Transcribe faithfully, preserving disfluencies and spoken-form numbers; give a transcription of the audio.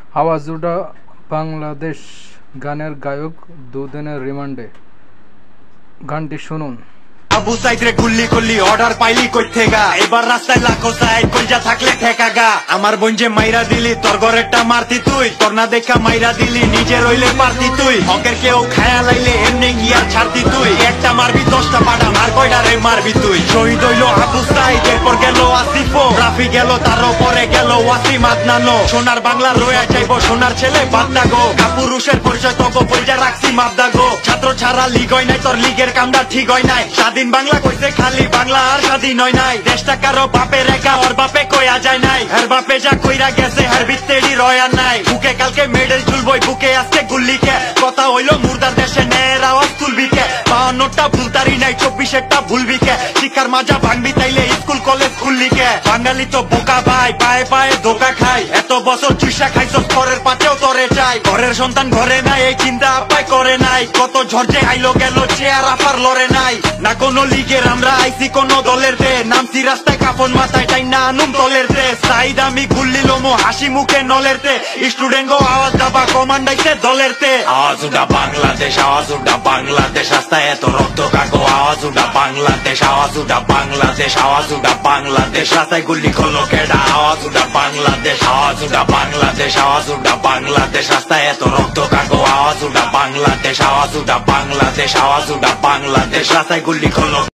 আওয়াজ উঠা বাংলাদেশ গানের গায়ক দুদিনের রিমান্ডে। গানটি শুনুন। আবু সাইদ রে গুল্লি করলি অর্ডার পাইলি কই থেগা, এবার রাস্তায় লাখো সাইড কইজা থাকলে ঠেকা গা। আমার বোন যে মাইরা দিলি তোর ঘরেরটা মারতি তুই, তোর না দেখা মাইরা দিলি নিজে রইলে পারতি তুই। হকের কেউ খায়া লাইলে এমনি গিয়া ছাড়তি তুই, একটা মারবি দশটা পাড়া মার কয়টা রে মারবি তুই। শহীদ হইল আবু সাইদ, এরপর গেল আসিফো, রাফি গেল তার পরে গেল ওয়াসিম আদনানো। সোনার বাংলা রয়ে যাইব সোনার ছেলে বাদদা গো, কাপুরুষের পরিচয় তবু পরিচা রাখছি মাবদা গো। ছাত্র ছাড়া লিগ হয় নাই, তোর লিগের কামটা ঠিক হয় নাই। স্বাধীন বাংলা কইছে খালি বাংলা আর স্বাধীন হয় নাই। দেশটা কারো বাপে রেখা ওর বাপে কইয়া যায় নাই, হের বাপে যা কইরা গেছে হের ভিত্তেরই রয়ার নাই। বুকে কালকে মেডেল চুলবই, বুকে আজকে গুল্লিকে, কথা হইলো মুর্দার দেশে ন্যায়ের আওয়াজ তুলবি কে। বাহান্নটা ভুলতারি নাই, চব্বিশেরটা ভুলবি কে। শিক্ষার মাজা ভাঙবি তাইলে স্কুল কলেজ খুললি কে। বাঙালি তো বোকা ভাই, পায়ে পায়ে ধোকা খাই। এত বছর চুষা খাইছস পরের পাতেও তরে চাই। ঘরের সন্তান ঘরে নাই, এই চিন্তা আপায় করে নাই। কত ঝড়ে আইলো গেল চেয়ার আপার লড়ে নাই। না কোনো লিগের আমরা আইসি কোন দলের দে, নামছি রাস্তায় কাফন মাথায় টাই না আনুম দলের দে। সাইদ আমি গুল্লি লোমো হাসি মুখে নলের দে, স্টুডেন্ট গো আওয়াজ দাবা কমান্ডাইছে দলের দে। আওয়াজ উঠা বাংলাদেশ, আওয়াজ উঠা বাংলাদেশ, রাস্তায় এত রক্ত কাগো। আওয়াজ উঠা বাংলাদেশ, আওয়াজ উঠা বাংলাদেশ, আওয়াজ উঠা বাংলাদেশ, রাস্তায় গুল্লি করলো কেডা। আওয়াজ উঠা বাংলাদেশ, আওয়াজ উঠা বাংলাদেশ, আওয়াজ উঠা বাংলাদেশ, রাস্তায় এত রক্ত কাগো। আওয়াজ উঠা বাংলাদেশ, আওয়াজ উঠা বাংলাদেশ, আওয়াজ উঠা বাংলাদেশ, রাস্তায় গুল্লি করলো।